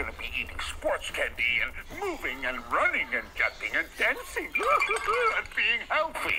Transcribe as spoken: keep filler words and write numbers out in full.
gonna be eating sports candy and moving and running and jumping and dancing and being healthy.